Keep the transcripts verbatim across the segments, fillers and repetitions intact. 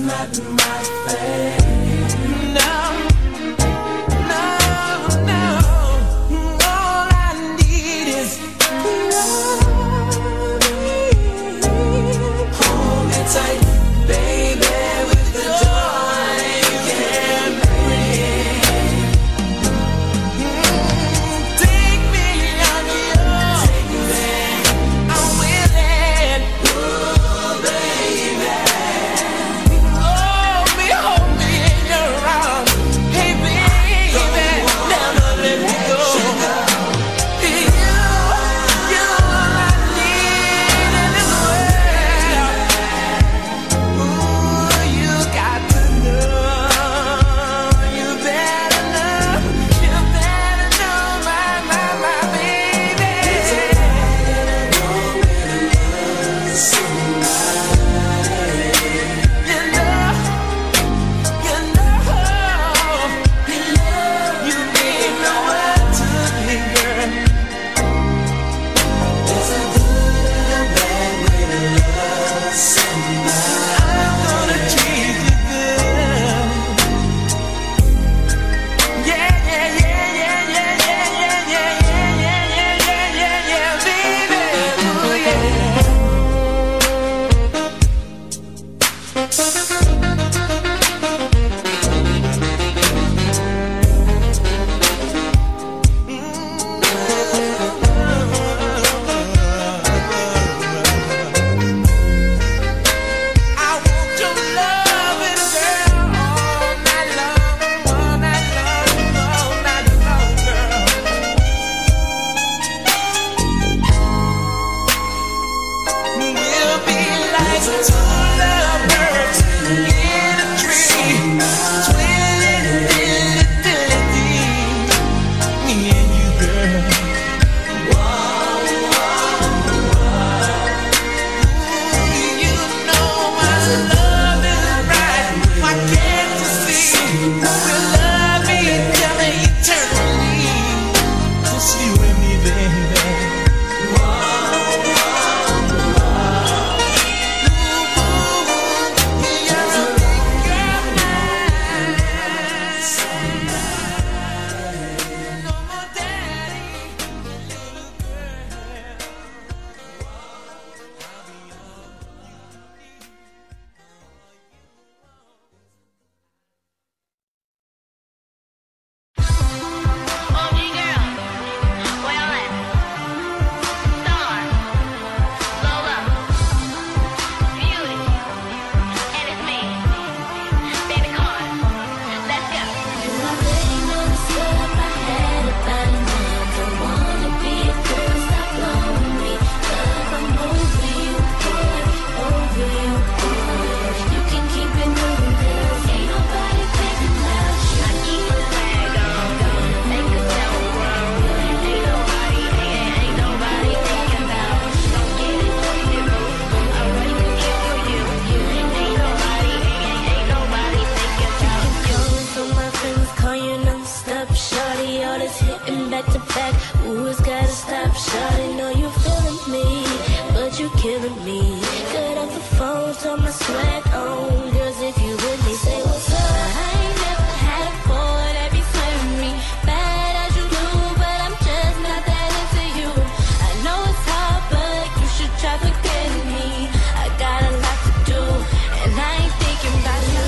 not my fate. No, no, no. All I need is love. Hold me tight, baby, with the joy you can bring. Take me on your thing. I'm willing, oh baby. Hold me, hold me in your arms. Hey baby, never let me go. You, you're all I need in this world. Ooh, you got to know, you better know, you better know, my, my, my baby. You know, you know, you mean the world to me, girl. There's a good and a bad way to love somebody. I'm gonna treat you good. Yeah, yeah, yeah, yeah, yeah, yeah, yeah, yeah, yeah, yeah, yeah, yeah, yeah, baby. Ooh, yeah. I want your loving, girl, all night long, all night long, all night long, girl. We'll be like two lovebirds in a tree, twirling dilly-dilly, me and you, girl. You know my love is right. Why can't you see? We'll love each other eternally. Just you and me, baby. You're a big girl now. No more daddy, little girl. O G girl, where y'all at? Star, Lola, Beauty, and it's me, Baby Carter. Let's go. You already know the stuff I had about a man. Don't wanna be a girl, stop blowing me. Love, I'm over you, boy, over you, boy. You can keep it moving, girl. Ain't nobody thinking about you. I keep the flag on, make a down world. Ain't nobody, ain't, ain't nobody thinking about. Don't get it twisted, boo. I write the gift for you. Ain't nobody, ain't, ain't nobody thinking about you. Calling so my friends call you non-stop, shawty. All this hitting back to back. Ooh, it's gotta stop, shawty. Know you feeling me, but you killing me. Cut off the phone, turn my swag on. Girls, if you with me, say what's up. I ain't never had a boy that be flirting me. Bad as you do, but I'm just not that into you. I know it's hard, but you should try forgetting me. I got a lot to do, and I ain't thinking about you.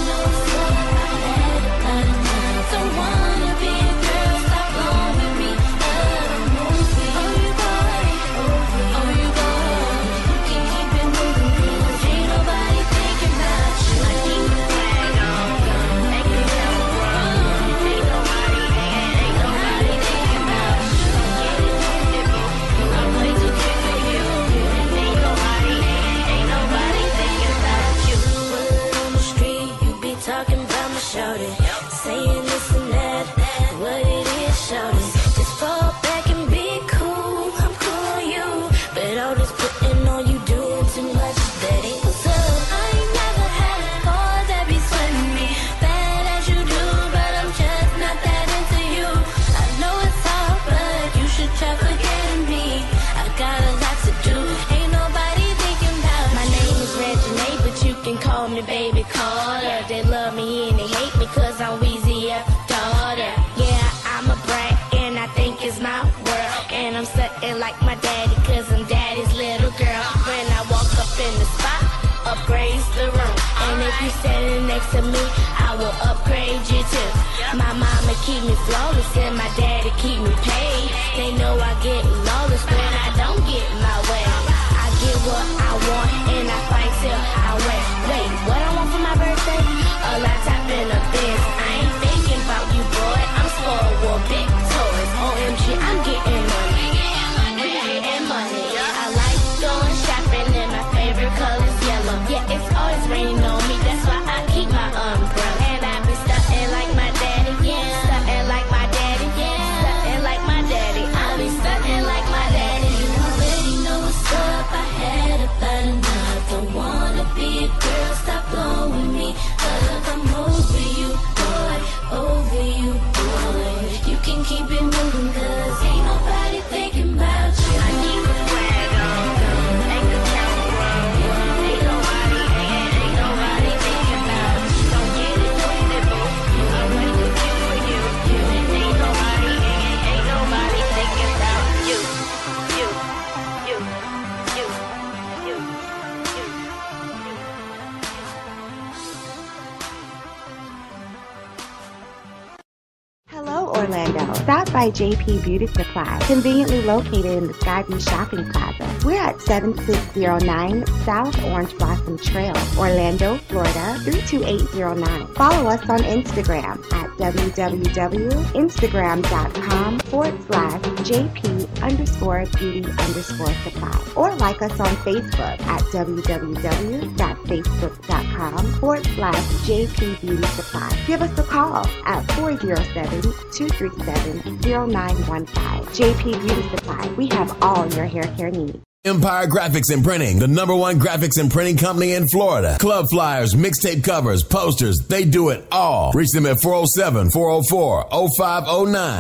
Don't wanna be a girl, stop going with me. Love a movie. Oh, you boy, oh, you boy. You can keep it moving, girl. Ain't nobody thinking about you. I keep the flag on, make a down world. Ain't nobody, ain't, ain't nobody thinking about you. Don't get it twisted, boo. I write the gift for you. Ain't nobody, ain't, ain't nobody thinking about you. Word on the street, you be talking about my shawty. Saying this and that, what it is, shawty. Just fall back and be cool, I'm cool on you. But all this putting on you doing too much, that ain't what's up. I ain't never had a boy that be sweating me. Bad as you do, but I'm just not that into you. I know it's hard, but you should try forgetting me. I got a lot to do, ain't nobody thinking about. My name is Reginae, but you can call me me baby Carter. They love me and they hate me cause I'm Weezy F daughter. Yeah, I'm a brat and I think it's my world. And I'm something like my daddy cause I'm daddy's little girl. When I walk up in the spot, upgrades the room. And if you're standing next to me, I will upgrade you too. My mama keep me flawless and my daddy keep me paid. They know I get lawless when I don't get my way. I get what I want and I fight till I win. Wait, what I want for my birthday? A laptop and a Benz. I ain't thinking about you, boy. I'm spoiled with big toys. O M G, I'm getting money. We getting money. I like going shopping and my favorite color's yellow. Yeah, it's always raining on me. That's why I keep my umbrella. And I be stunting like my daddy, yeah. Stunting like my daddy, yeah. Stunting like my daddy. I be stunting like my daddy. You already know what's up. I had about enough. Don't wanna be a girl. Stop blowing me up. I'm over you, boy. Over you, boy. You can keep it moving, cause ain't nobody thinking about you. I need a flag on. Ain't the camera. Ain't nobody, ain't, ain't nobody thinking about you. Don't get it twisted, boo. I'm right with you for you. Ain't nobody, ain't, ain't nobody thinking about you. You, you, you, you, you, you. Hello, Orlando. Stop by J P Beauty Supply, conveniently located in the Skyview Shopping Plaza. We're at seven six zero nine South Orange Blossom Trail, Orlando, Florida, three two eight zero nine. Follow us on Instagram at www.instagram.com forward slash JP underscore beauty underscore supply. Or like us on Facebook at www.facebook.com forward slash JP Beauty Supply. Give us a call at four zero seven, two three seven, zero nine one five. J P Beauty Supply. We have all your hair care needs. Empire Graphics and Printing, the number one graphics and printing company in Florida. Club flyers, mixtape covers, posters, they do it all. Reach them at four oh seven, four oh four, oh five oh nine.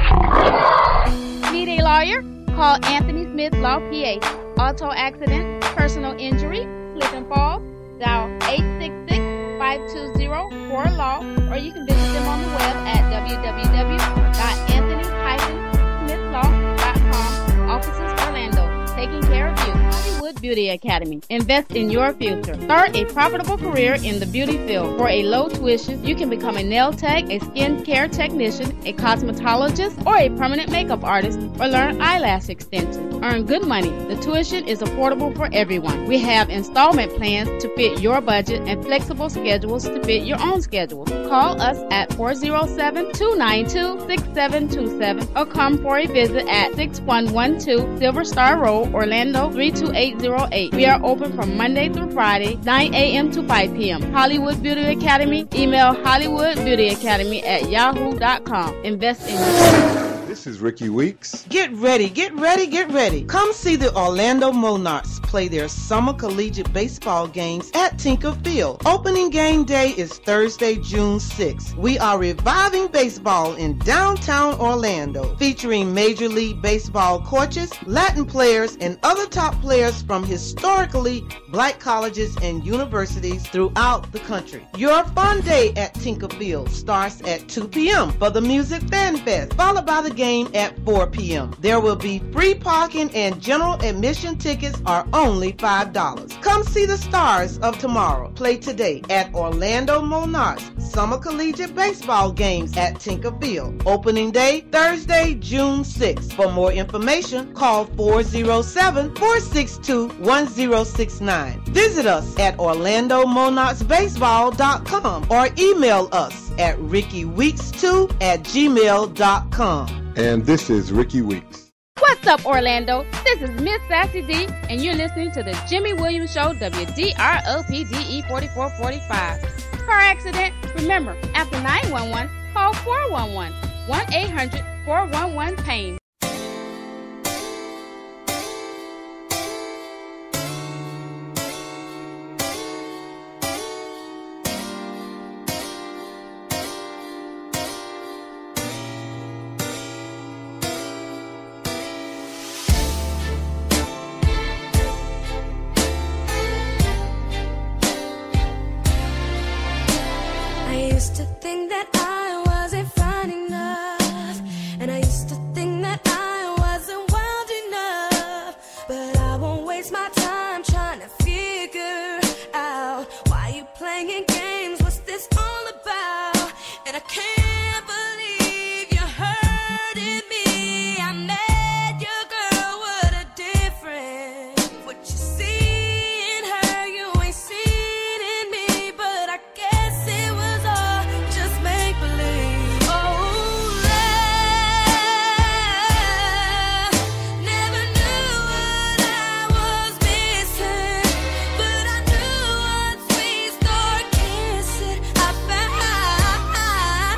Need a lawyer? Call Anthony Smith Law P A. Auto accident, personal injury, slip and fall. Dial eight six six, five two zero, four law, or you can visit them on the web at w w w dot anthony dash smith law dot com. Offices Orlando, taking care of you. Hollywood Beauty Academy. Invest in your future. Start a profitable career in the beauty field. For a low tuition, you can become a nail tech, a skin care technician, a cosmetologist, or a permanent makeup artist, or learn eyelash extensions. Earn good money. The tuition is affordable for everyone. We have installment plans to fit your budget and flexible schedules to fit your own schedule. Call us at four oh seven, two nine two, six seven two seven or come for a visit at six one one two Silver Star Road, Orlando three two eight zero eight. We are open from Monday through Friday, nine a.m. to five p.m. Hollywood Beauty Academy. Email hollywoodbeautyacademy at yahoo dot com. Invest in yourself. This is Ricky Weeks. Get ready, get ready, get ready. Come see the Orlando Monarchs play their summer collegiate baseball games at Tinker Field. Opening game day is Thursday, June sixth. We are reviving baseball in downtown Orlando, featuring Major League Baseball coaches, Latin players, and other top players from historically black colleges and universities throughout the country. Your fun day at Tinker Field starts at two p.m. for the Music Fan Fest, followed by the game at four p.m. There will be free parking and general admission tickets are only five dollars. Come see the stars of tomorrow play today at Orlando Monarchs Summer Collegiate Baseball Games at Tinker Field. Opening day, Thursday, June sixth. For more information, call four oh seven, four six two, one oh six nine. Visit us at orlando monarchs baseball dot com or email us at ricky weeks two at gmail dot com. And this is Ricky Weeks. What's up, Orlando? This is Miss Sassy D, and you're listening to the Jimmy Williams Show, W D R O P D E forty-four forty-five. Car accident? Remember, after nine one one, call four one one, one eight hundred, four one one, PAIN. used to think that I wasn't fine enough, and I used to think that I wasn't wild enough. But I won't waste my time trying to figure out why you playing games. What's this all about? And I can't believe you hurting me. I met your girl, what a difference. What you see in her, you ain't seen in me. But I guess it was all just make believe. Oh, love, never knew what I was missing, but I knew once we start kissing, I found love.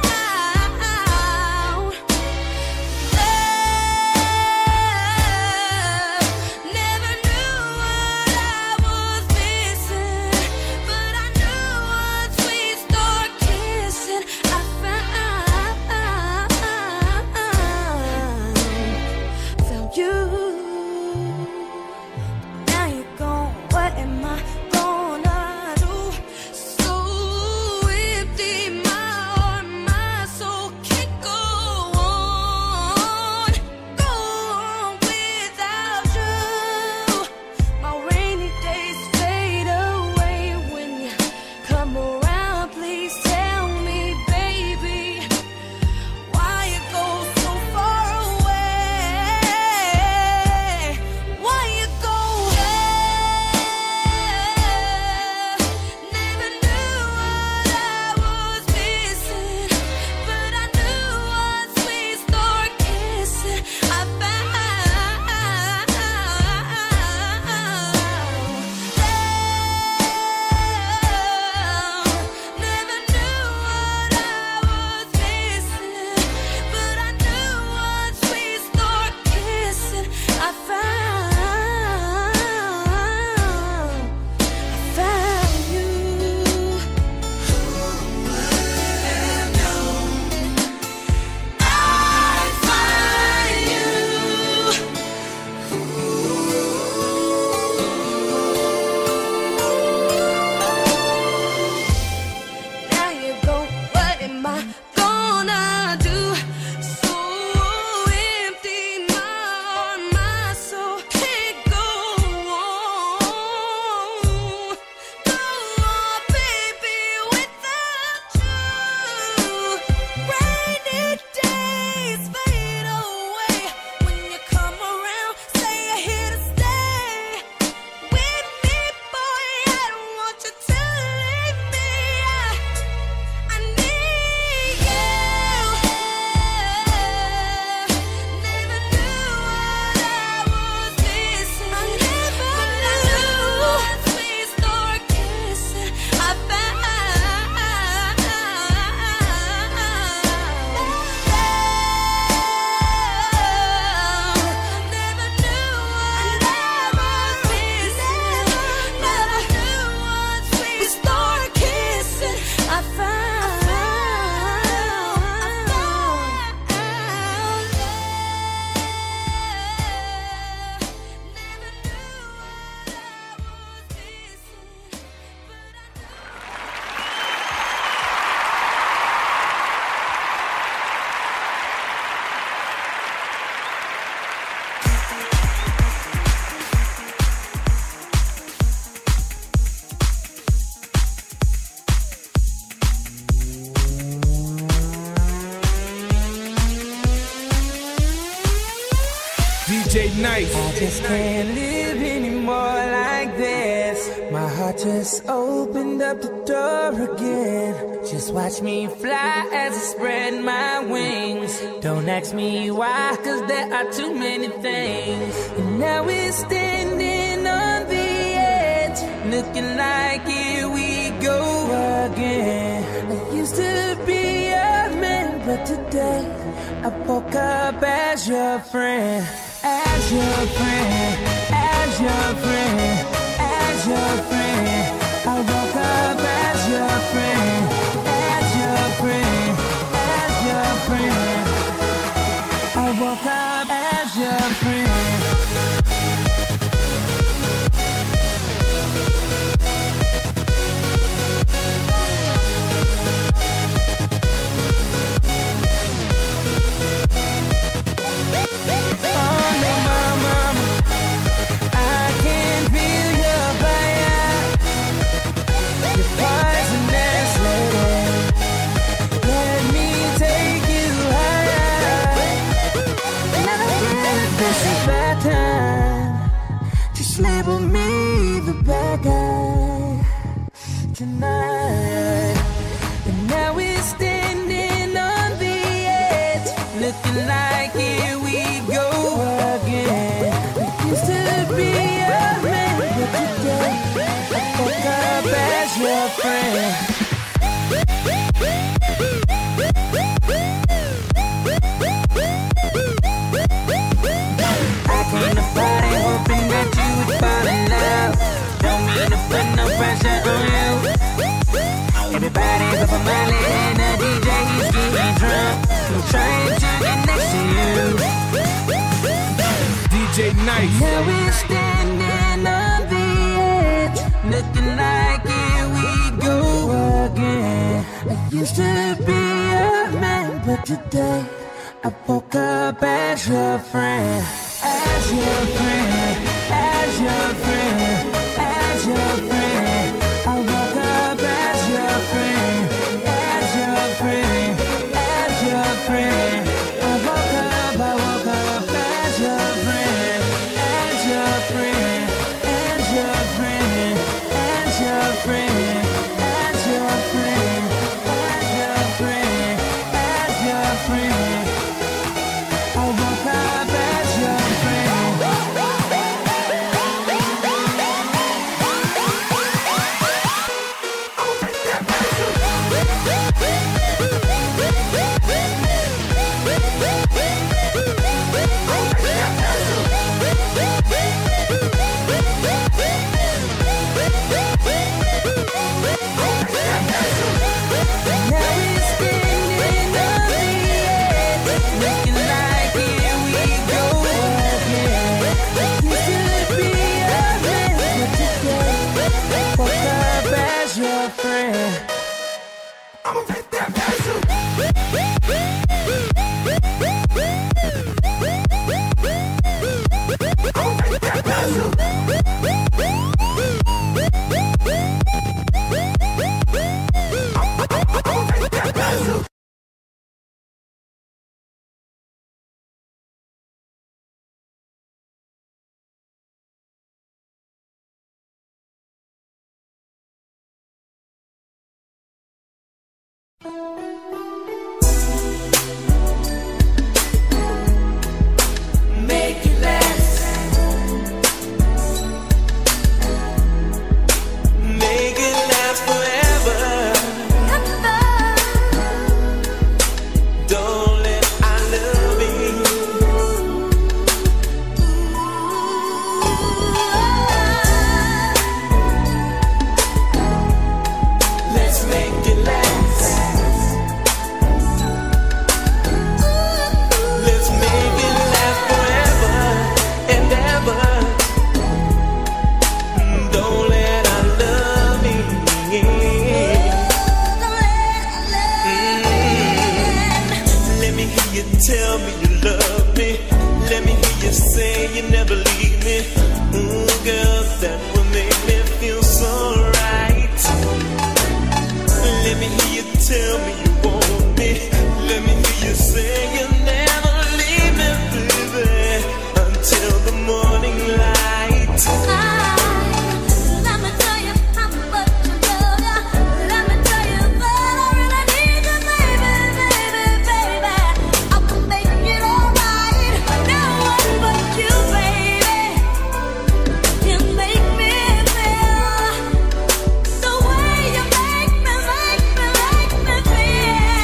Never knew what I was missing, but I knew once we start kissing, I found found you. Now you're gone, what am I gonna do? So empty, my heart, my soul can't go on, go on without you. My rainy days fade away when you come around. Please tell me, baby, why you go so far away? Why you go? Never knew what I was missing, but I knew once we start kissing, I found love. Never knew what I was missing, but I knew once we start kissing, I found, I found you. I find you. Now you go, what am I gonna do? So empty, my heart, my soul can't go on, go on, baby, without you. Rainy days fade away when you come around. Say you're here to stay with me, boy. I don't want you to leave me. I need you. Never knew what I was missing. I never knew once we start kissing, I found love. Never knew what I was missing, but I knew once we start kissing, I found D J Nice. I just can't live anymore like this. My heart just opened up the door again. Just watch me fly as I spread my wings. Don't ask me why, cause there are too many things. And now we're standing on the edge, looking like here we go again. I used to be a man, but today I woke up as your friend. As your friend, as your friend, as your friend. I woke up as your friend, as your friend, as your friend. I woke up as your friend. label me the bad guy tonight. And now we're standing on the edge, looking like here we go again. We used to be a man, but today I woke up as your friend. I came to party hoping that you would fall in love. Don't mean to put no pressure on you. Everybody's up on my lid and the D J, he's getting drunk. I'm trying to get next to you. D J Nice. Now we're standing on the edge, looking like here we go again. I used to be a man, but today I woke up as your friend. As your friend, as your friend, as your friend. I woke up as your friend, as your friend, as your friend. I woke up, I woke up as your friend, as your friend, as your friend, as your friend, as your friend, as your friend, as your friend. I woke up as your friend. I'ma take that pencil. I'ma take that pencil. I'ma take that pencil. Make it last. Make it last forever. Don't let I love you. Let's make it last. Let's make it last forever and ever. Don't let our love me. Mm. Let me hear you tell me you love me. Let me hear you say you never leave me. Ooh, girl, that will make me feel so right. Let me hear you tell me you want me. Let me hear you say you never leave me, baby, until the morning light. Let me tell you how much I love ya. Let me tell you that I really need you, baby, baby, baby. I will make it alright. No one but you, baby, can make me feel the way you make me, make me, make me feel.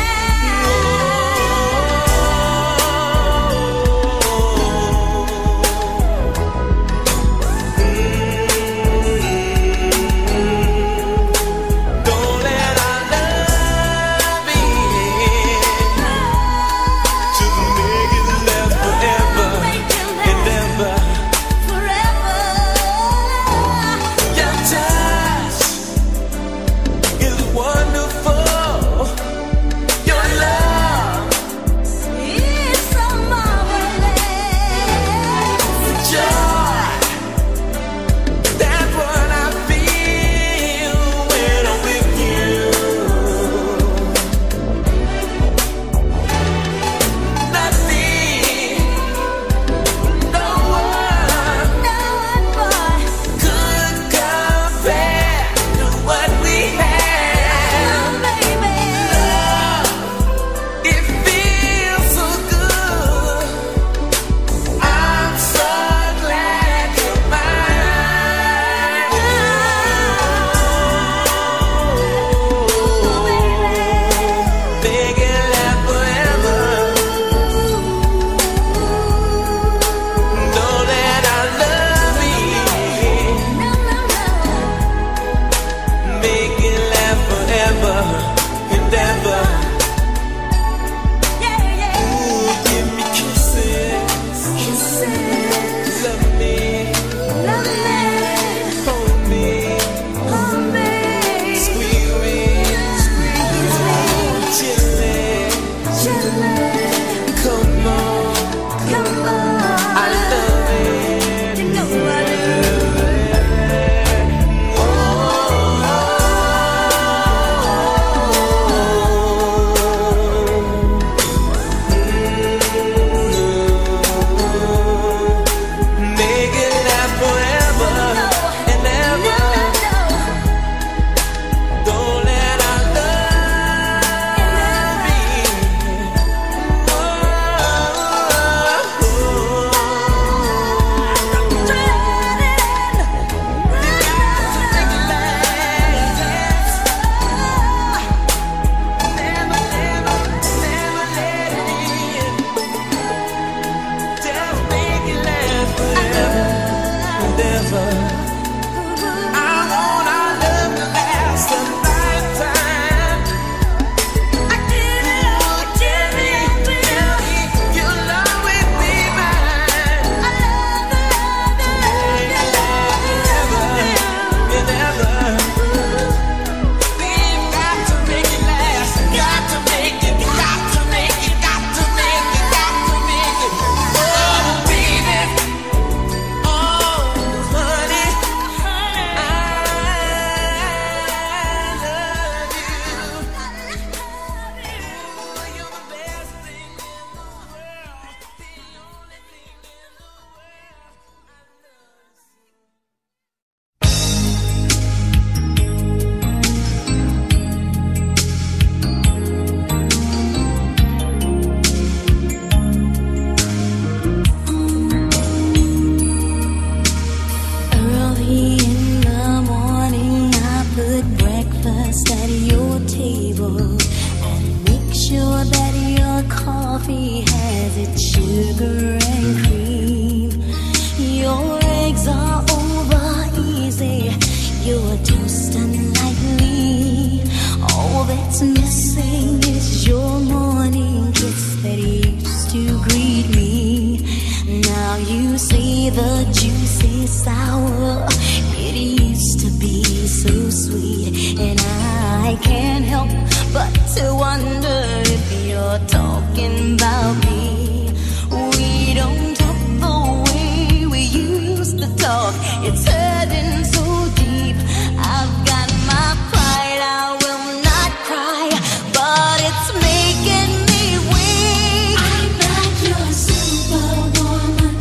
coffee has its sugar and cream. Your eggs are over easy. Your toast unlikely. All that's missing is your morning kiss that used to greet me. Now you see the juicy sour. It used to be so sweet, and I can't help but to wonder if you're talking about me. We don't talk the way we used to talk. It's hurting so deep. I've got my pride, I will not cry, but it's making me weak. I'm not your superwoman.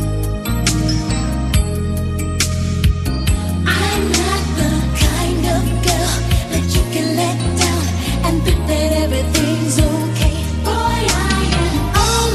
I'm not the kind of girl that you can let down and think that everything's okay. Boy, I am all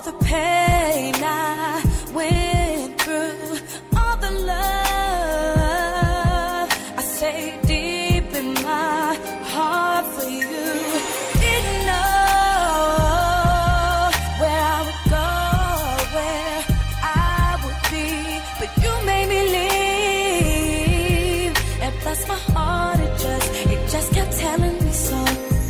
the pain I went through, all the love I say deep in my heart for you. Didn't know where I would go, where I would be, but you made me leave. And bless my heart, it just, it just kept telling me so.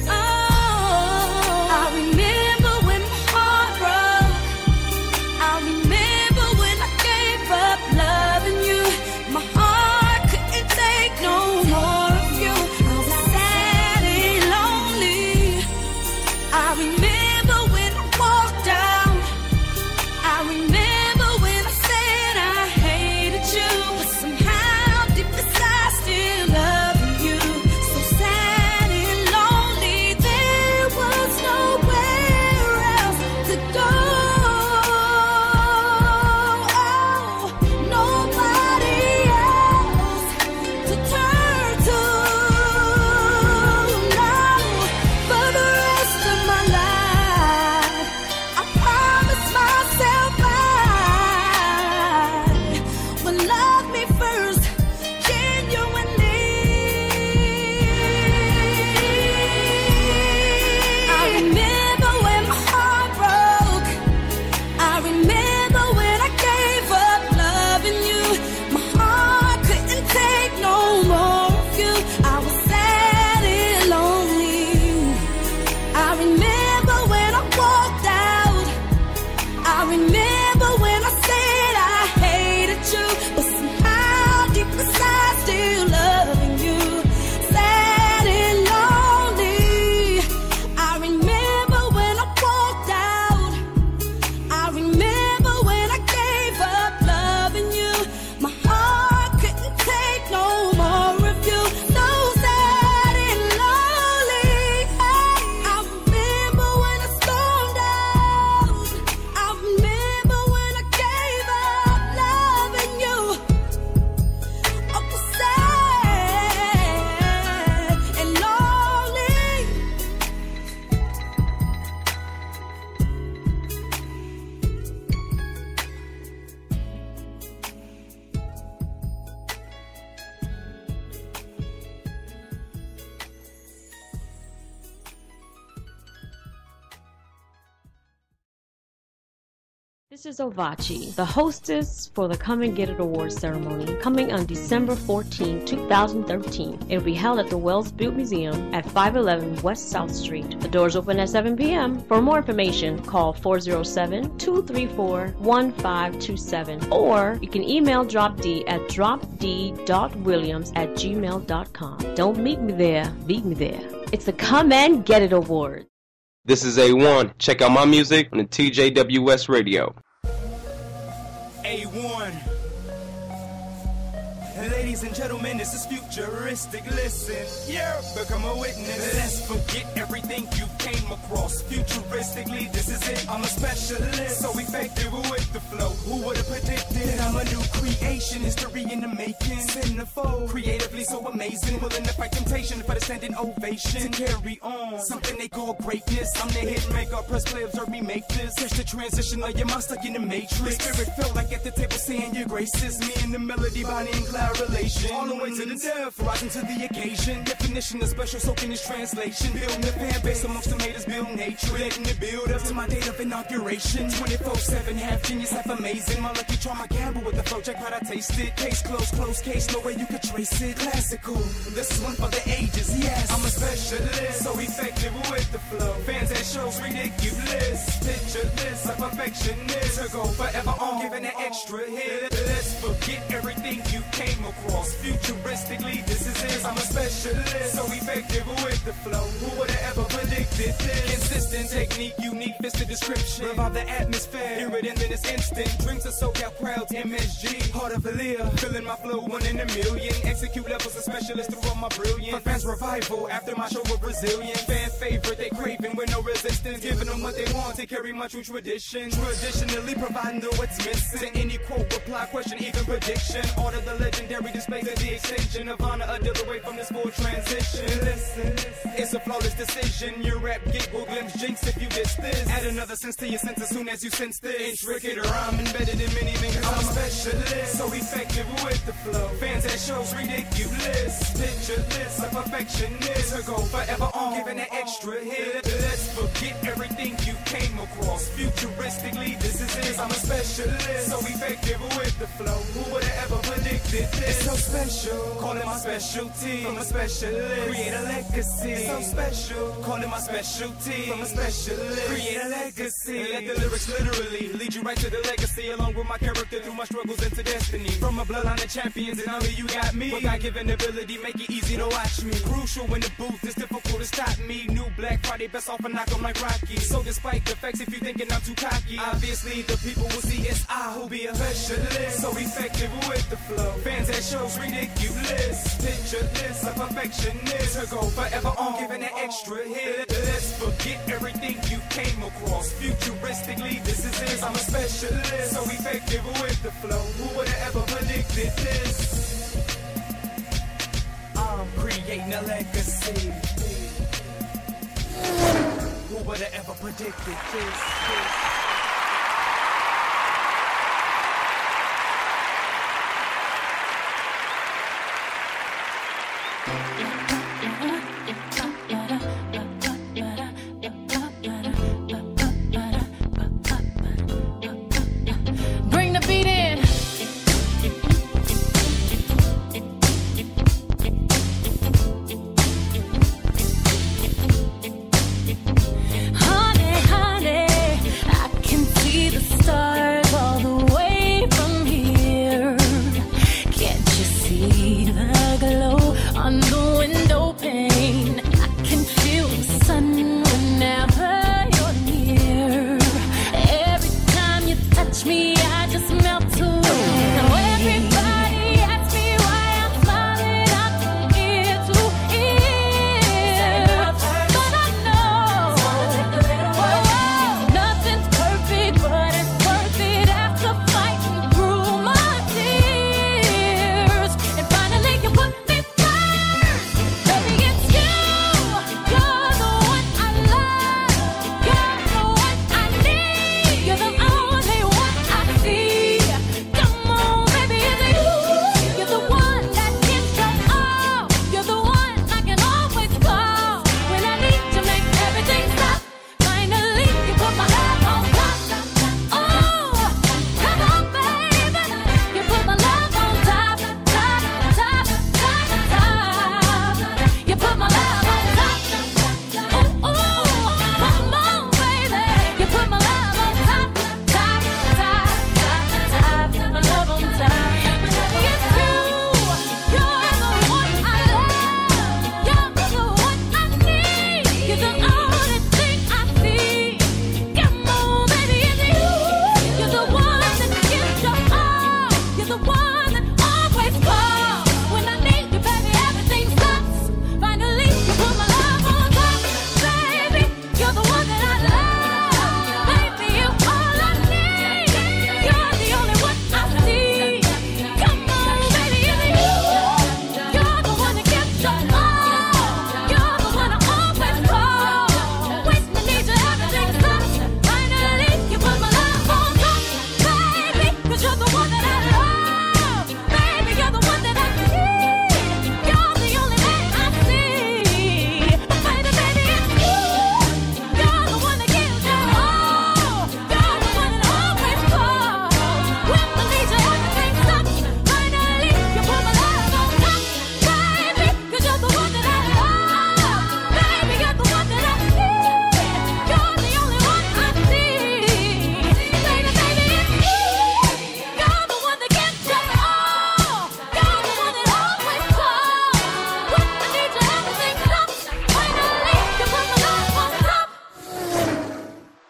This is Ovachi, the hostess for the Come and Get It Awards ceremony, coming on December fourteenth, two thousand thirteen. It will be held at the Wells Buick Museum at five eleven West South Street. The doors open at seven p m For more information, call four oh seven, two three four, one five two seven, or you can email Drop D at drop d dot williams at gmail dot com. Don't meet me there, beat me there. It's the Come and Get It Awards. This is A one. Check out my music on the T J W S radio. A one. Ladies and gentlemen, this is futuristic. Listen, yeah, become a witness. Let's forget everything you came across. Futuristically, this is it. I'm a specialist, so effective with the flow. Who would have predicted? I'm a new creation, history in the making. Centerfold, creatively so amazing. Willing to fight temptation for the standing ovation. To carry on something they call greatness. I'm the hit maker, press play, observe me make this. Catch the transition of your mind stuck in the matrix. Spirit felt like at the table saying your graces. Me and the melody, Bonnie and Clyde relation. All the way to the death, rising to the occasion. Definition of special, soaking this translation. Building the fan base amongst the haters, build nature. Letting it build up to my date of inauguration. twenty-four seven, half genius, half amazing. My lucky charm, I gamble with the flow, check what I tasted. Case closed, close case, no way you could trace it. Classical, this is one for the ages, yes. I'm a specialist, so effective with the flow. Fans at shows, ridiculous. Picture this, a perfectionist. To go forever on, giving an extra hit. Let's forget everything you came across. Futuristically, this is it. I'm a specialist, so effective with the flow. Who would have ever predicted this? Consistent technique, unique, fits the description. Revive the atmosphere Hear it and then it's instant. Dreams are so out proud, M S G. Heart of a Lear, feeling my flow, one in a million. Execute levels of specialists through all my brilliance. For fans revival, after my show of Brazilian. Fan favorite, they craving with no resistance. Giving them what they want to carry my true tradition. Traditionally providing the what's missing. To any quote, reply, question, even prediction. Order the legendary displays of the extension of honor, a deal away from this full transition. Listen, it's a flawless decision. Your rap gig will glimpse jinx if you diss this. Add another sense to your sense as soon as you sense this. Intricate rhyme embedded in many things. I'm a specialist, so effective with the flow. Fans at shows ridiculous. Pictureless, a perfectionist. To go forever on, giving an extra hit. Let's forget everything you came across. Futuristically, this is it. I'm a specialist, so effective with the flow. Who would have ever predicted this? It's so special, call it my specialty. From a specialist, create a legacy. It's so special, call it my specialty. From a specialist, create a legacy. And let the lyrics literally lead you right to the legacy, along with my character through my struggles into destiny. From a bloodline of champions, and only you got me. But God-given ability, make it easy to watch me. Crucial in the booth, it's difficult to stop me. New Black Friday, best off and knock 'em like Rocky. So despite the facts, if you thinking I'm too cocky, obviously the people will see it's I who'll be a specialist. So effective with the flow. Fans at shows ridiculous. Pictureless, a perfectionist. To go forever on, giving an extra hit. Let's forget everything you came across. Futuristically, this is it. I'm a specialist, so effective with the flow. Who would have ever predicted this? I'm creating a legacy. Who would have ever predicted this? Bring the beat in. Honey, honey, I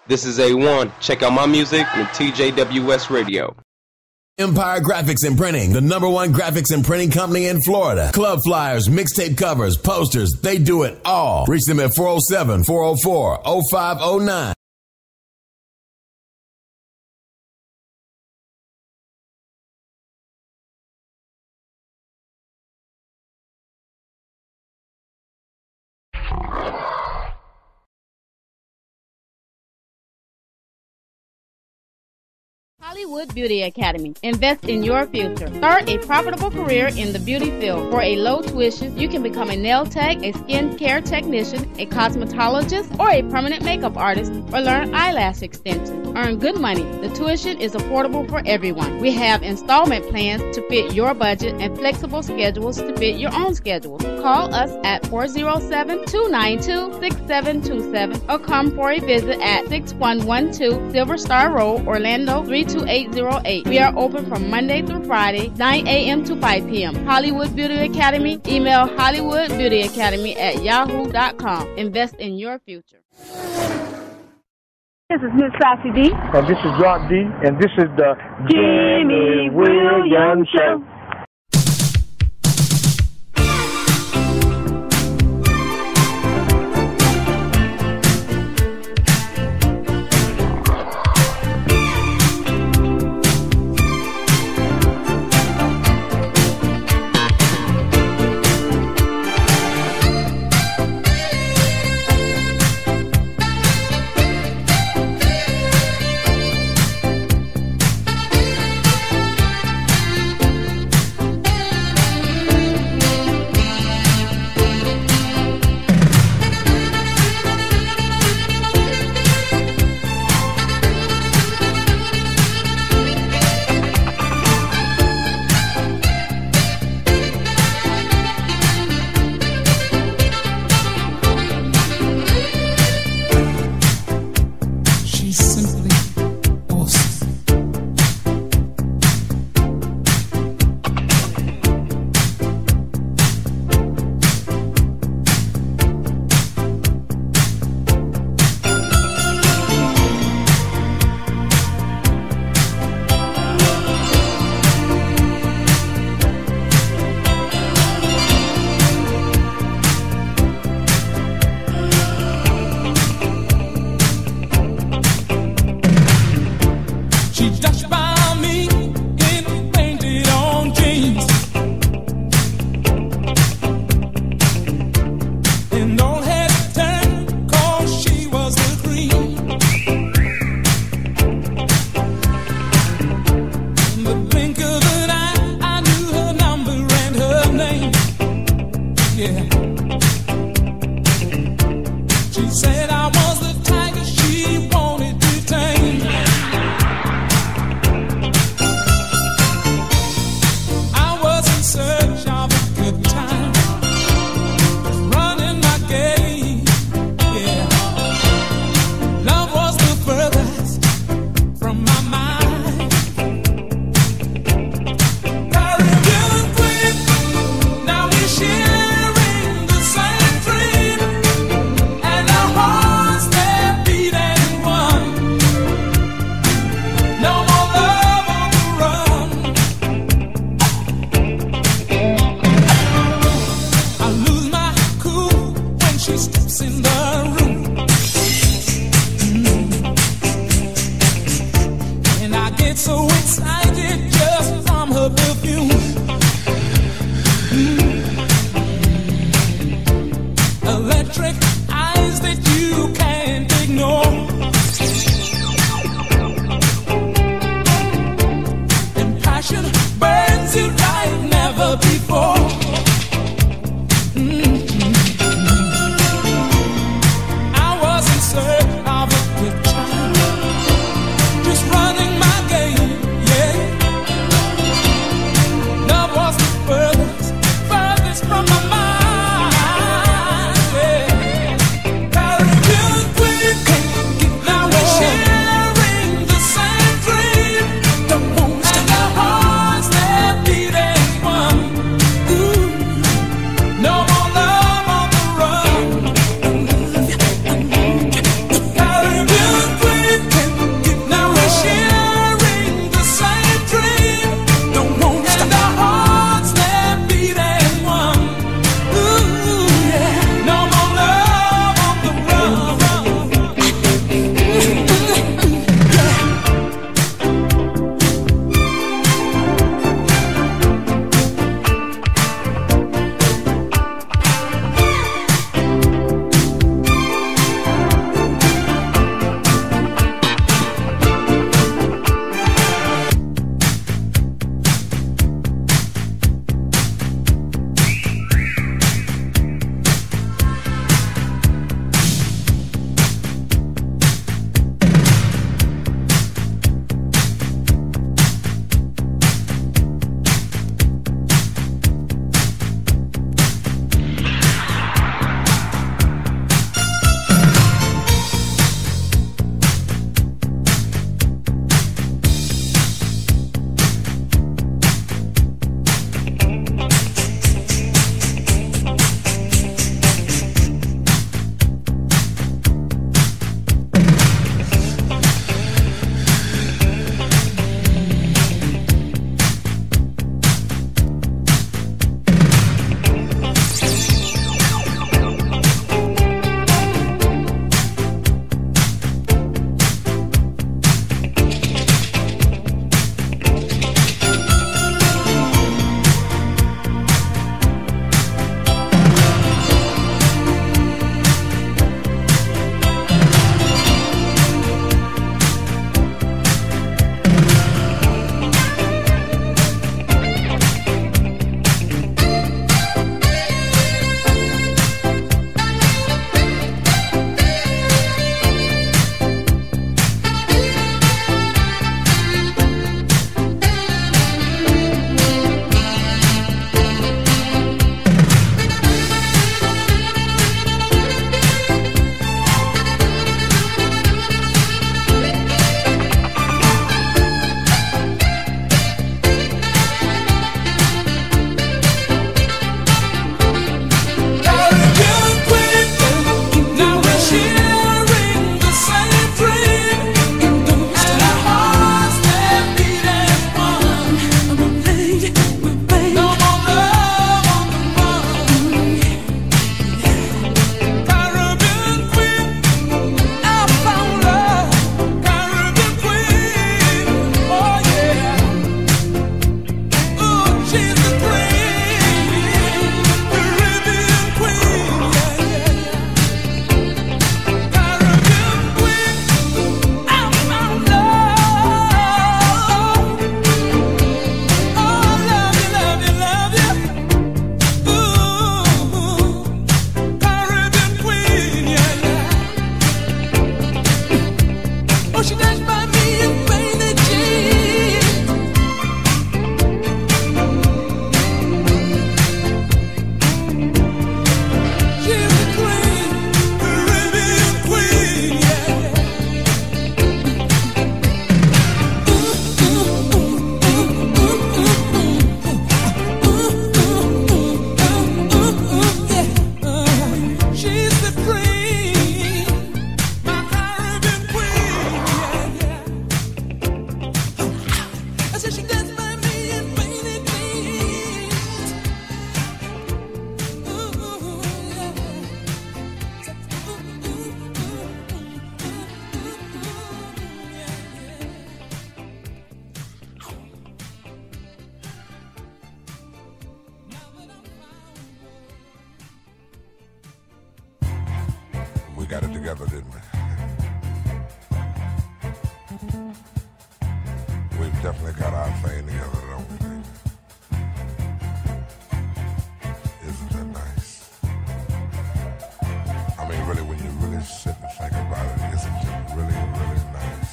This is A one. Check out my music on T J W S Radio. Empire Graphics and Printing, the number one graphics and printing company in Florida. Club flyers, mixtape covers, posters, they do it all. Reach them at four oh seven, four oh four, oh five oh nine. Hollywood Beauty Academy. Invest in your future. Start a profitable career in the beauty field. For a low tuition, you can become a nail tech, a skin care technician, a cosmetologist, or a permanent makeup artist, or learn eyelash extensions. Earn good money. The tuition is affordable for everyone. We have installment plans to fit your budget and flexible schedules to fit your own schedule. Call us at four oh seven, two nine two, six seven two seven or come for a visit at six one one two Silver Star Road, Orlando three two eight zero eight. We are open from Monday through Friday, nine a.m. to five p.m. Hollywood Beauty Academy. Email hollywoodbeautyacademy at yahoo dot com. Invest in your future. This is Miss Sassy D. And this is Rock D. And this is the Jimmy Williams Show. Just running my game, yeah. got it together, didn't we? We've definitely got our thing together, don't we, baby? Isn't that nice? I mean, really, when you really sit and think about it, isn't it really, really nice?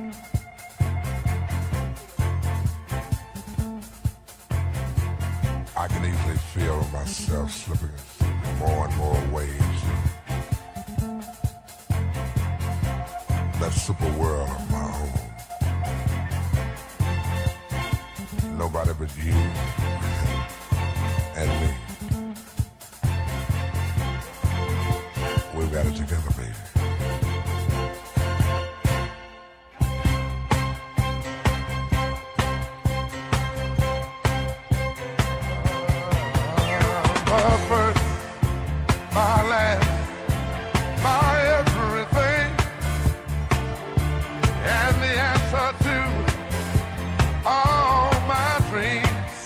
I can easily feel myself slipping more and more ways. That super world of my own. Nobody but you and me. We've got it together, baby. My first, my last, my everything, and the answer to all my dreams.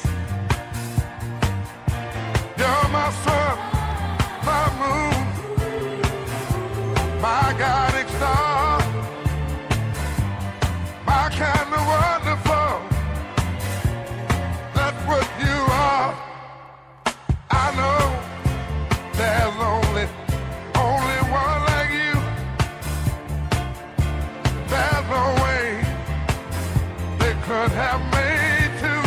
You're my sun, my moon, my guiding star, my kind of wonderful. That's what you are. I know there's only, only one like you. There's no way they could have made two.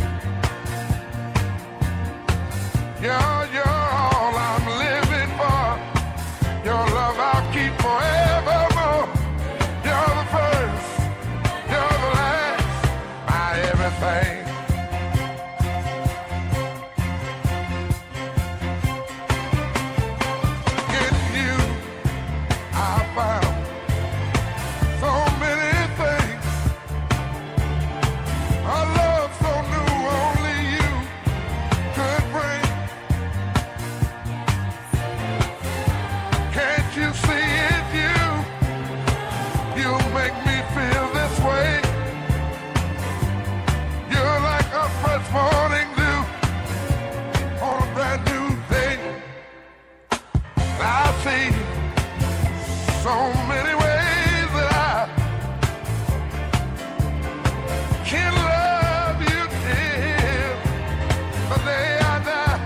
You're, you're all I'm living for. Your love I'll keep forevermore. You're the first, you're the last, my everything. In you, I found so many things. A love so new, only you could bring. Can't you see it, you? You make me feel this way. You're like a fresh morning dew on a brand new day. I see so many ways that I can love you till the day I die.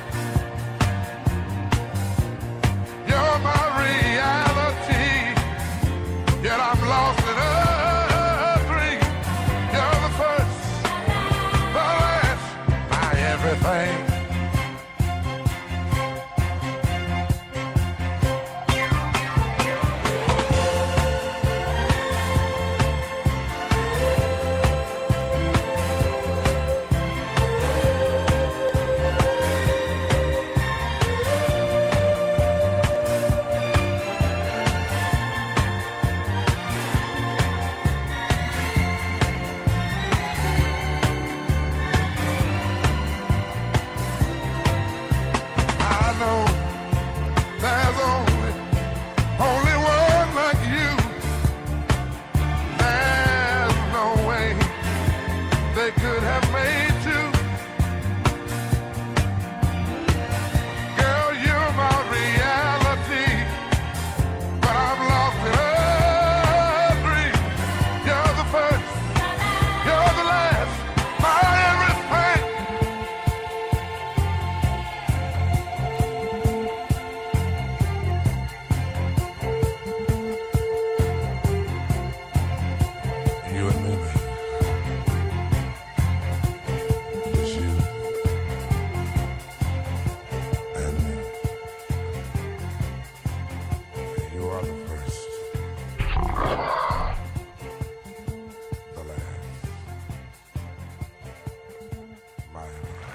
You're my reality, yet I'm lost in a dream. You're the first, the last, my everything. I know there's only, only one like you. There's no way they could have made two. Girl, you're my reality, but I'm lost in a dream. You're the first, you're the last, my everything. You and me, baby. It's you and me. You are the first, the last, my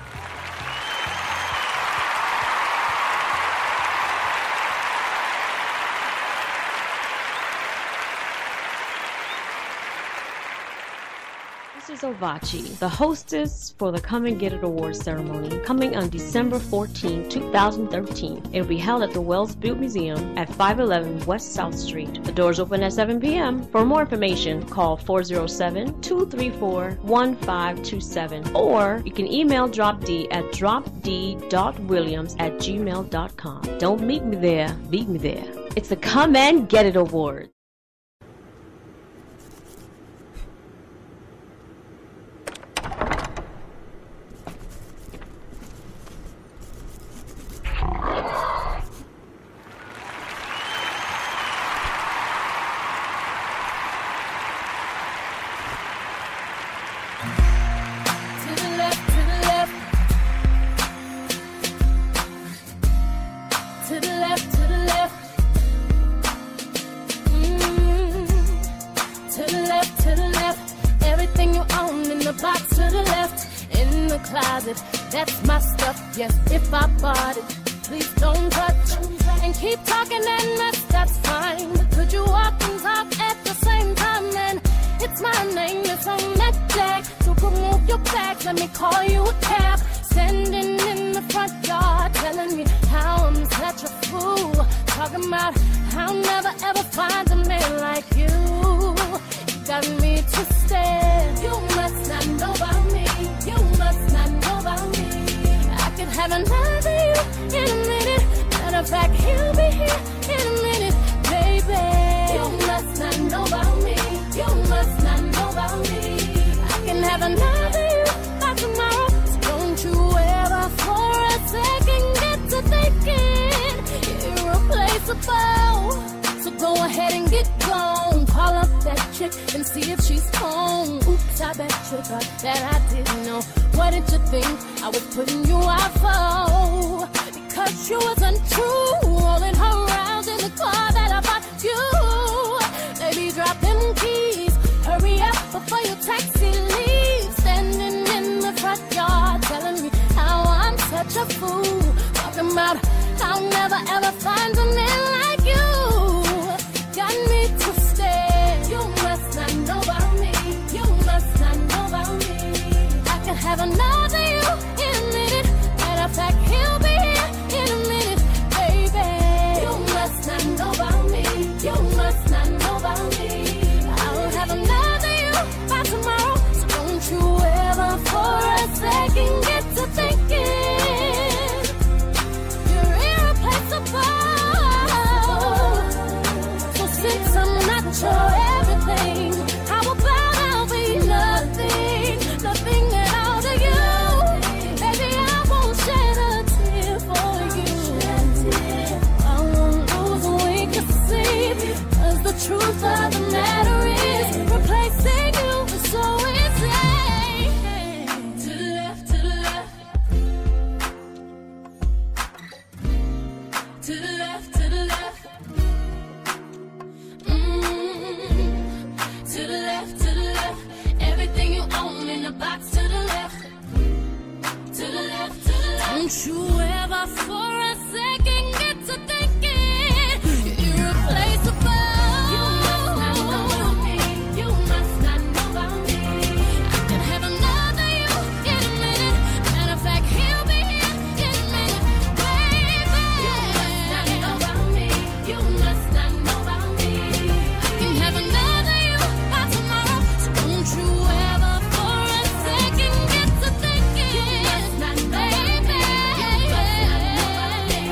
This is Ovachi, the hostess for the Come and Get It Awards ceremony, coming on December fourteenth, two thousand thirteen. It will be held at the Wells Butte Museum at five eleven West South Street. The doors open at seven p.m. For more information, call four oh seven, two three four, one five two seven or you can email Drop D at drop d dot williams at gmail dot com. Don't meet me there, beat me there. It's the Come and Get It Awards. That's my stuff, yes, if I bought it, please don't touch. And keep talking and mess, that's fine. But could you walk and talk at the same time? And it's my name that's on that tag. So come move your back, let me call you a cab. Standing in the front yard, telling me how I'm such a fool. Talking about I'll never ever find a man like you. You got me to stare. You must not know about me. You must not know about me. I could have another you in a minute. Matter of fact, he'll be here in a minute, baby. You must not know about me. You must not know about me. I can have another you by tomorrow. So don't you ever for a second get to thinking irreplaceable. So go ahead and get gone. Call up that chick and see if she's home. Oops, I bet you thought that I didn't know. What did you think I was putting you out for? Because you was untrue, rolling her around in the car that I bought you. Baby, drop them keys, hurry up before your taxi leaves. Standing in the front yard, telling me how I'm such a fool. Talking about I'll never ever find a man like you. Got me to stare. You must not know about me. You must not know about me. I can have another you in a minute. Matter of fact, he'll be here in a minute, baby. You must not know about me. You must not know about me. I'll have another you by tomorrow. So don't you ever for a second get to thinking you're irreplaceable. So since I'm not your everything, how about I'll be nothing, nothing at all to you? Baby, I won't shed a tear for you. I won't lose a wink of sleep, 'cause the truth of the matter is replacing you is so easy. To the left, to the left. To the left, to the left. To the left, to the left. Everything you own in the box. To the left. To the left, to the left. Don't you ever for a second get to thinking you're irreplaceable. You must not know about me. You must not know about me. I can have another you in a minute. Matter of fact, he'll be here in a minute, baby. You must not know about me. You must not know about me. I can have another you by tomorrow. So don't you ever for a second get to thinking you must not know about me. You must not know about me.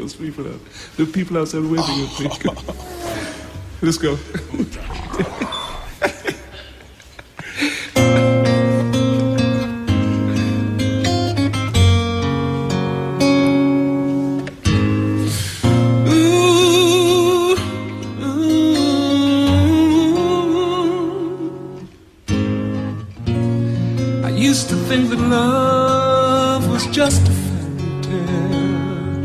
those people out. The people outside waving at me. Let's go. Think that love was just a fairy tale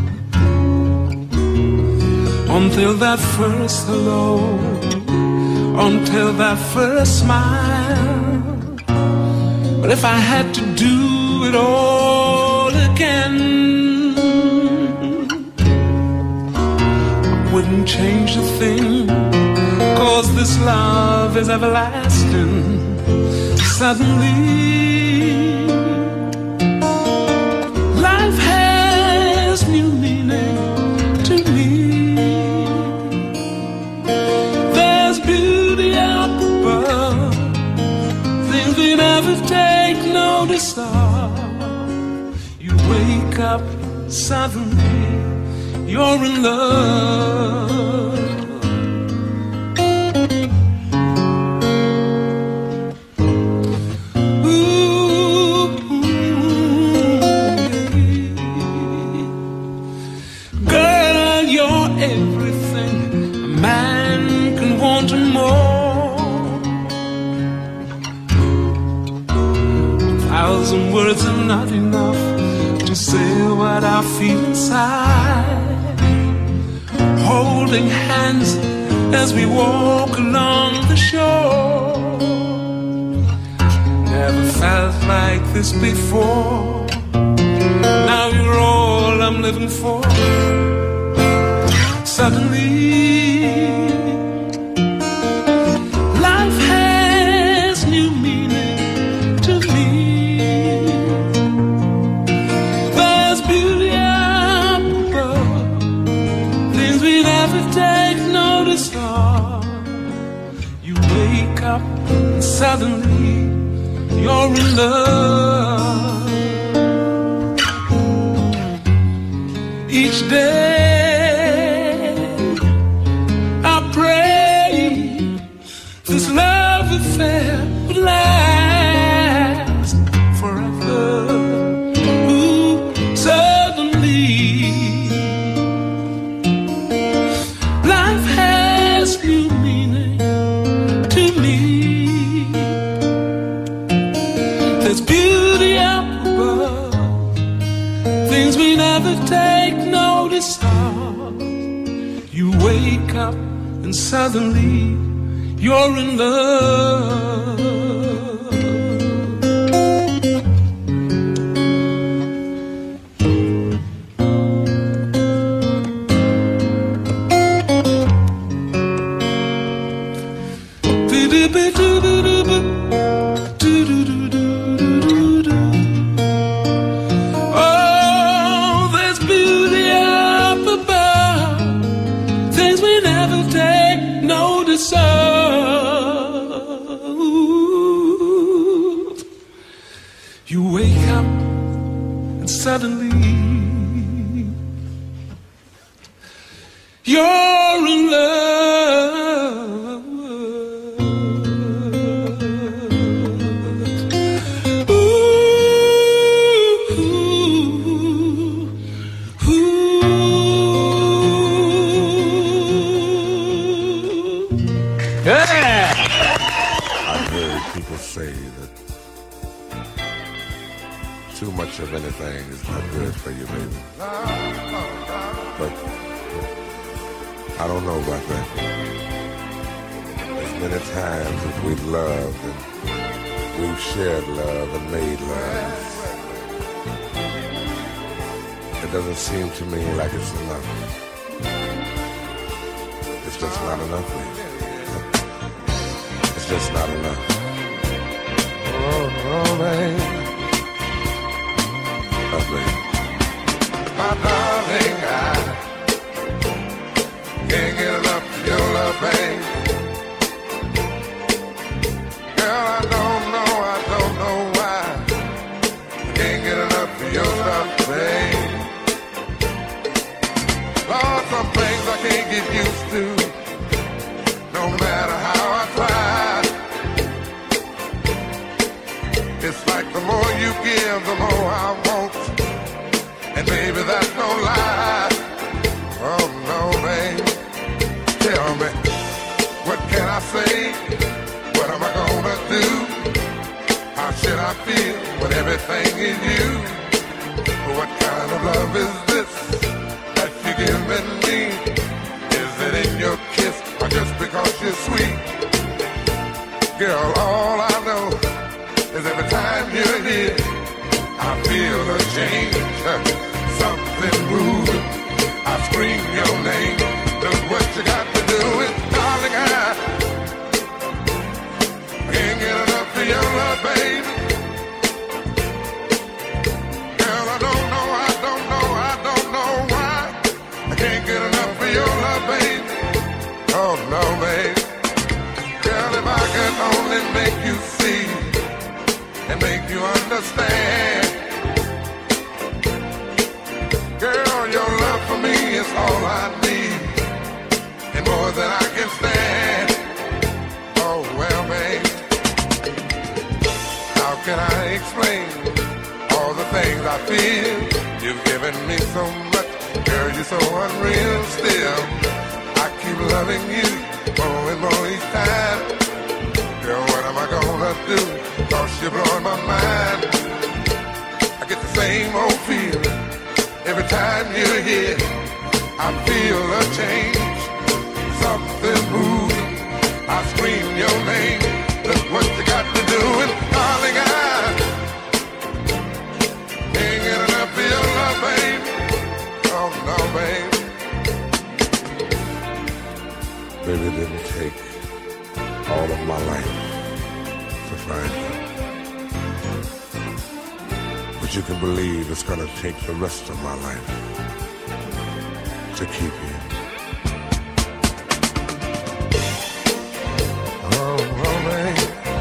until that first hello, until that first smile. But if I had to do it all again, I wouldn't change a thing, 'cause this love is everlasting. Suddenly life has new meaning to me. There's beauty up above, things we never take notice of. You wake up, suddenly you're in love. Words are not enough to say what I feel inside. Holding hands as we walk along the shore. Never felt like this before. Now you're all I'm living for. Suddenly life has new meaning to me. Take notice of. You wake up and suddenly you're in love. Each day I pray this love affair would last forever. Ooh, suddenly new meaning to me. There's beauty up above, things we never take notice of. You wake up and suddenly you're in love. Oh, there's beauty up above, things we never take notice of. You wake up and suddenly you're in love. I've heard people say that too much of anything is not good for you, baby. But I don't know about that. There's many times that we've loved and we've shared love and made love. It doesn't seem to me like it's enough. It's just not enough, baby. It's just not enough. Oh, oh, baby. Oh, baby. My darling, I can't get enough of your love, baby. Girl, I don't know, I don't know why. Can't get enough of your love, baby. It's like the more you give, the more I want. And baby, that's no lie. Oh no, babe. Tell me, what can I say? What am I gonna do? How should I feel when everything is you? What kind of love is this that you're giving me? Is it in your kiss or just because you're sweet? Girl, all I know is every time you're here, I feel a change, something moving. I scream your name. Look what you got to do is, darling, I can't get enough of your love, baby. Girl, I don't know, I don't know, I don't know why I can't get enough of your love, baby. Oh no, baby. Girl, if I could only make you see and make you understand. Girl, your love for me is all I need, and more than I can stand. Oh, well, babe, how can I explain all the things I feel? You've given me so much, girl, you're so unreal still. I keep loving you more and more each time. Girl, what am I gonna do? Cause you're blowing my mind. I get the same old feeling every time you're here. I feel a change, something moving. I scream your name. Look what you got to do, and darling, I can't get enough of your love, babe. Oh no, babe. Baby, it didn't take all of my life to find you. But you can believe it's gonna take the rest of my life to keep you. Oh, oh, man.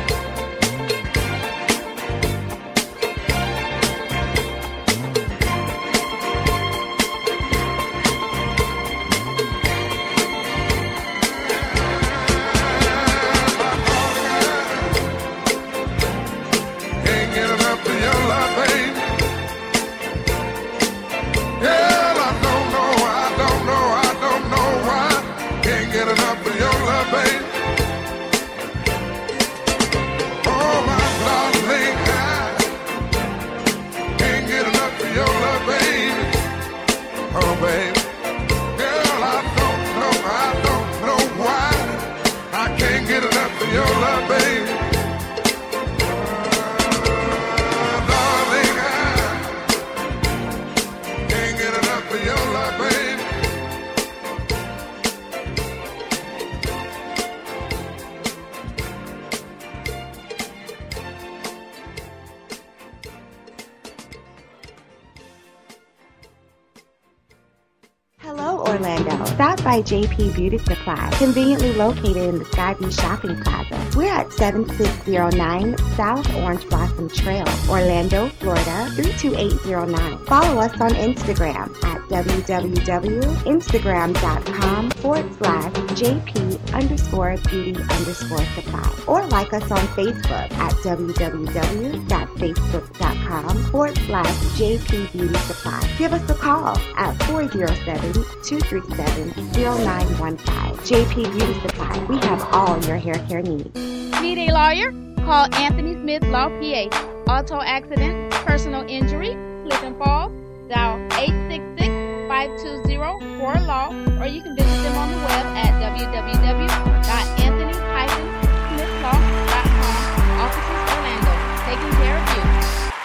Orlando. Stop by J P Beauty Supply, conveniently located in the Skyview Shopping Plaza. We're at seven six zero nine South Orange Blossom Trail, Orlando, Florida three two eight zero nine. Follow us on Instagram at www.instagram.com forward slash JP underscore beauty underscore supply. Or like us on Facebook at www.facebook.com forward slash JP Beauty Supply. Give us a call at four zero seven, two three seven, zero nine one five. J P Beauty Supply. We have all your hair care needs. Need a lawyer? Call Anthony Smith Law P A. Auto accident, personal injury, slip and fall. Dial eight six six, five two zero, four law, or you can visit them on the web at w w w dot anthony dash smith law dot com. Offices Orlando, taking care of you.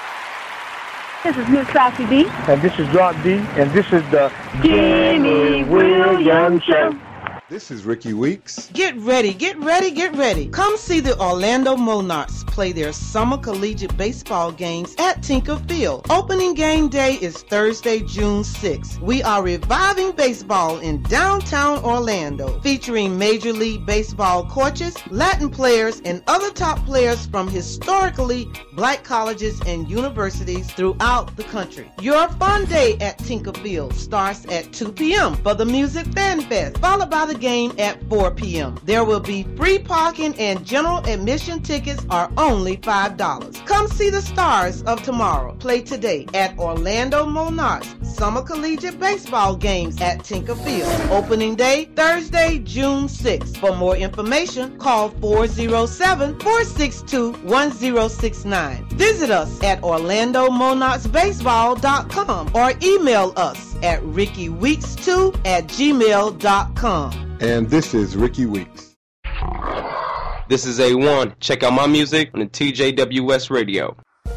This is Miss Sassy D. And this is Drop D. And this is the Jimmy Williams Show. This is Ricky Weeks. Get ready, get ready, get ready. Come see the Orlando Monarchs play their summer collegiate baseball games at Tinker Field. Opening game day is Thursday, June sixth. We are reviving baseball in downtown Orlando, featuring Major League Baseball coaches, Latin players, and other top players from historically black colleges and universities throughout the country. Your fun day at Tinker Field starts at two p.m. for the Music Fan Fest, followed by the game at four p.m. There will be free parking and general admission tickets are only five dollars. Come see the Stars of Tomorrow play today at Orlando Monarchs Summer Collegiate Baseball games at Tinker Field. Opening day, Thursday, June sixth. For more information, call four oh seven, four six two, one oh six nine. Visit us at orlando monarchs baseball dot com or email us at ricky weeks two at gmail dot com. And this is Ricky Weeks. This is A one. Check out my music on the T J W S radio.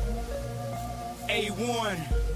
A one.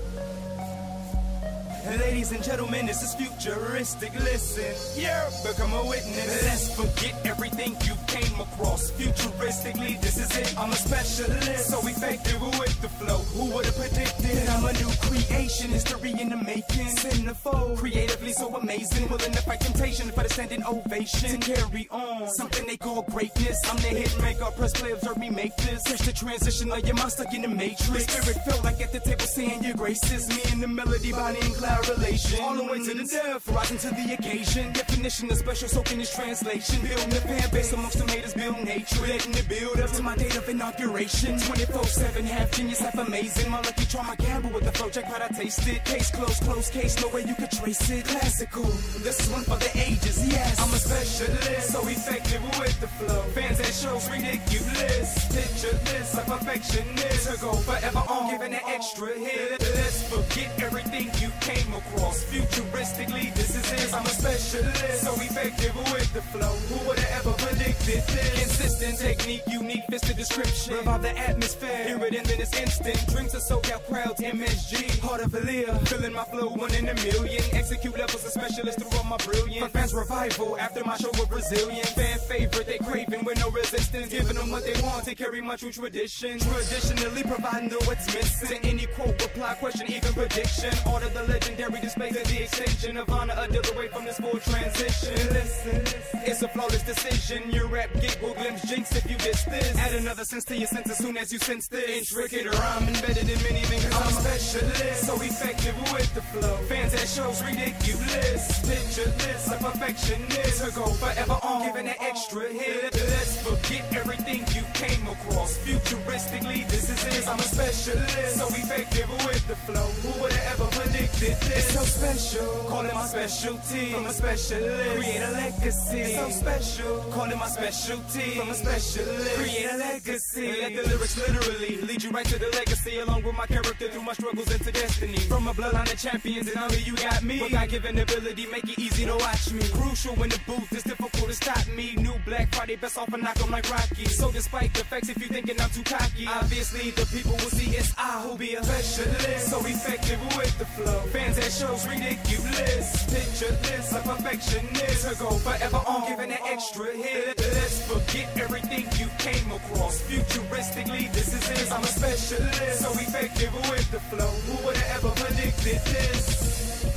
Ladies and gentlemen, this is futuristic. Listen, yeah, become a witness. Let's forget everything you came across. Futuristically, this is it. I'm a specialist, so effective with the flow. Who would have predicted? I'm a new creation, history in the making. Centerfold, creatively so amazing. Willing to fight temptation for the standing ovation. To carry on something they call greatness. I'm the hit maker, press play, observe me make this. Catch the transition of your mind stuck in the matrix. Spirit felt like at the table saying your graces. Me and the melody, Bonnie and Clyde. Relation. All the way to the depth, rising to the occasion. Definition of special, soaking this translation. Building the fan base amongst the haters, build nature. Letting it build up to my date of inauguration. twenty-four seven, half genius, half amazing. My lucky charm, I gamble with the flow, check what I tasted. Case closed, close case, no way you could trace it. Classical, this is one for the ages, yes. I'm a specialist, so effective with the flow. Fans at shows, ridiculous. Picture this, a perfectionist. To go forever on, giving an extra hit. Let's forget everything you came across. Futuristically, this is it. I'm a specialist, so effective with the flow. Who would have ever predicted this? Consistent technique, unique, fits the description. Revive the atmosphere, hear it and then it's instant. Dreams of SoCal crowds, M S G, heart of Aaliyah. Feeling my flow, one in a million. Execute levels of specialists through all my brilliance. For fans revival, after my show of Brazilian. Fan favorite, they craving with no resistance. Giving them what they want to carry my true tradition. Traditionally providing the what's missing. To any quote, reply, question, even prediction. Order the legendary display to the extension of honor, a deal away from this full transition. Listen, it's a flawless decision. Your rap giggle, glimpse, jinx if you diss this. Add another sense to your sense as soon as you sense this. Intricate rhyme embedded in many things. I'm a specialist, so effective with the flow. Fans at shows, ridiculous. Picture this, a perfectionist. To go forever on, giving an extra hit. Let's forget everything you came across. Futuristically, this is it. I'm a specialist, so effective with the flow. Who would have ever predicted this? It's so special, call it my specialty. From a specialist, create a legacy. It's so special, call it my specialty. From a specialist, create a legacy. Let the lyrics literally lead you right to the legacy, along with my character through my struggles into destiny. From a bloodline of champions, and only you got me. With God-given ability, make it easy to watch me. Crucial in the booth, it's difficult to stop me. New Black Friday, best off and knock 'em like Rocky. So despite the facts, if you thinking I'm too cocky, obviously the people will see it's I who'll be a specialist. So effective with the flow. Fans at shows, ridiculous. Picture this, a perfectionist. To go forever on, giving an extra hit. Let's forget everything you came across. Futuristically, this is it. I'm a specialist, so effective with the flow. Who would have ever predicted this?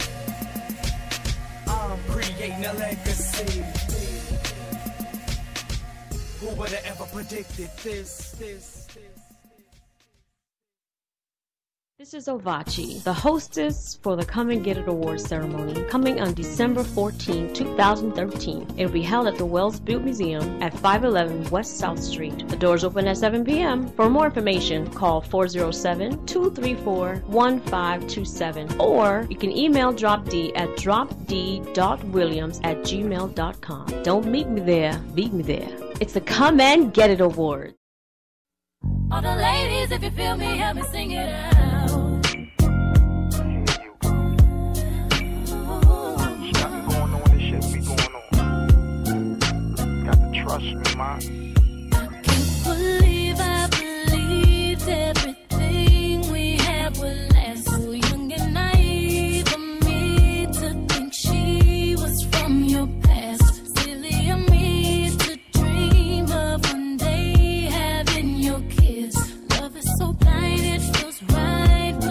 I'm creating a legacy. Who would have ever predicted this? This, this. This is Ovachi, the hostess for the Come and Get It Awards ceremony, coming on December fourteenth, two thousand thirteen. It will be held at the Wells Butte Museum at five eleven West South Street. The doors open at seven p.m. For more information, call four oh seven, two three four, one five two seven, or you can email Drop D at drop d dot williams at gmail dot com. Don't meet me there, beat me there. It's the Come and Get It Awards. All the ladies, if you feel me, help me sing it out. Trust me, ma. I can't believe I believed everything we had would last. So young and naive of me to think she was from your past. Silly of me to dream of one day having your kiss. Love is so blind, it feels right.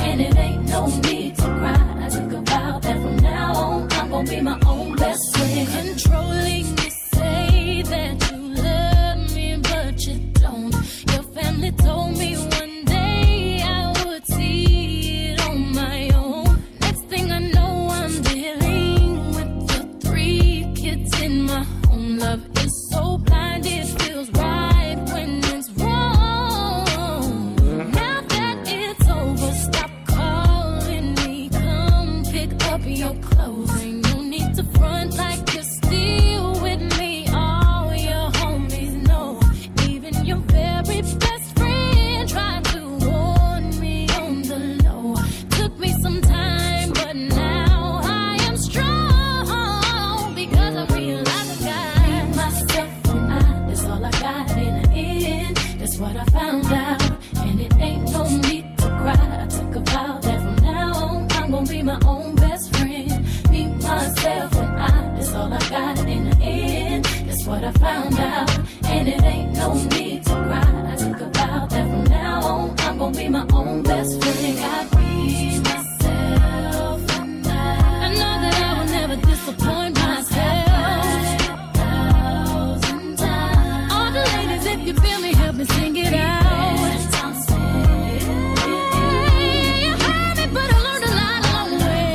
and it ain't no need to cry. I took a vow that from now on I'm gonna be my own best friend. Controlling me, say that you love me, but you don't. Your family told me one day I would see it on my own. Next thing I know, I'm dealing with the three kids in my home. Love is so blind, it feels right when it's wrong. Now that it's over, stop calling me. Come pick up your clothes. Ain't no need to front like you're still with me. All your homies know, even your very best friend tried to warn me on the low. Took me some time, but now I am strong because I realized I got myself and I. That's all I got in the end. That's what I found out, and it ain't no need to cry. I took a vow that from now on I'm gonna be my own best friend. Me, myself, and I. That's all I got in the end. That's what I found out, and it ain't no need to cry. I took a vow that from now on I'm gonna be my own best friend. I breathe myself and I. I know that I will never disappoint myself. Thousand times. All the ladies, if you feel me, help me sing it out. You heard me, but I learned a lot along the way.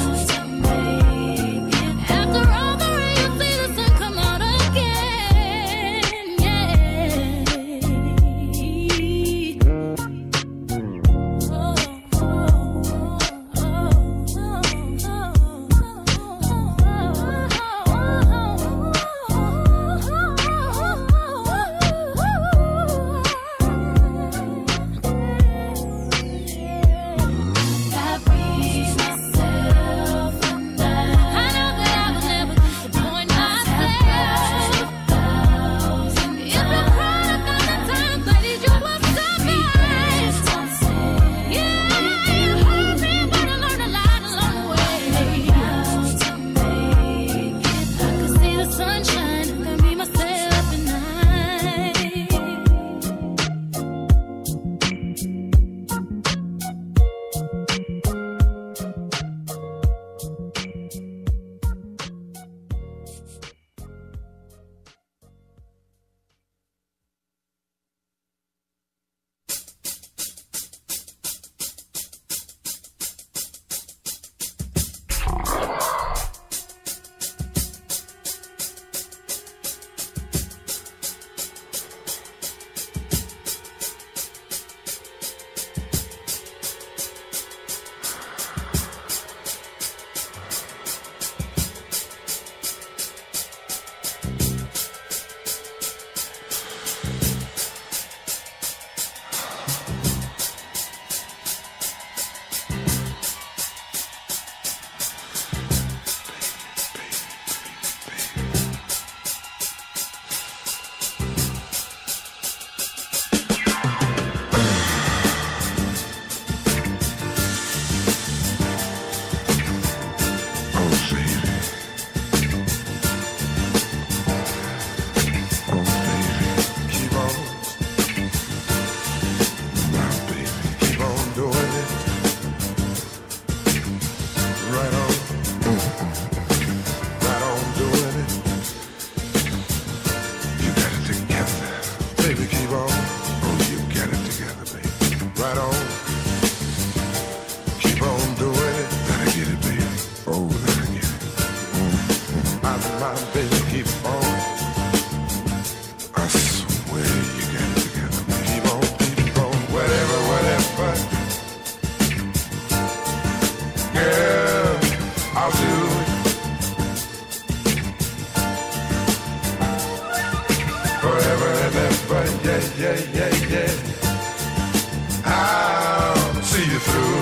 After all the rain, you see the sun come out again. I breathe myself and I. I know that I will never disappoint myself. If you cried a thousand times, ladies, you will survive. Yeah, you heard me, but I learned a lot along the way. I could see the sunshine, I could be myself and I. Keep on. Now, baby, keep on doing it. Right on. Right on doing it. You got it together. Baby, keep on. Oh, you got it together, baby. Right on. Keep on doing it. Gotta get it, baby. Oh, gotta get it. My, my baby, keep on. I swear you got it together. Keep on, keep on, whatever, whatever. Girl, I'll do it. Forever and ever, yeah, yeah, yeah, yeah. I'll see you through.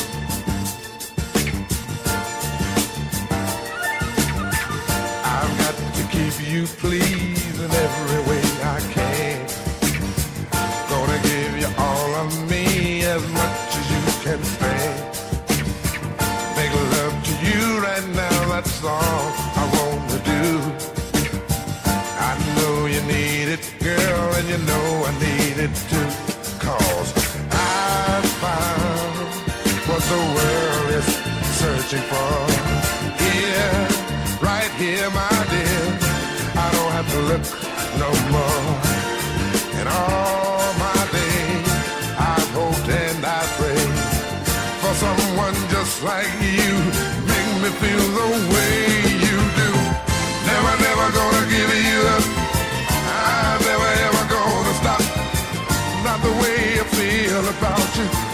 I've got to keep you pleased in every way I can. Gonna give you all of me as much as you can stand. Make love to you right now, that's all I want to do. I know you need it, girl, and you know I need it too. Cause I found what the world is searching for. Here, right here, my dear, I don't have to look no more. And all my days, I've hoped and I prayed for someone just like you, make me feel the way you do. Never, never gonna give you up. I'm never, ever gonna stop. Not the way I feel about you.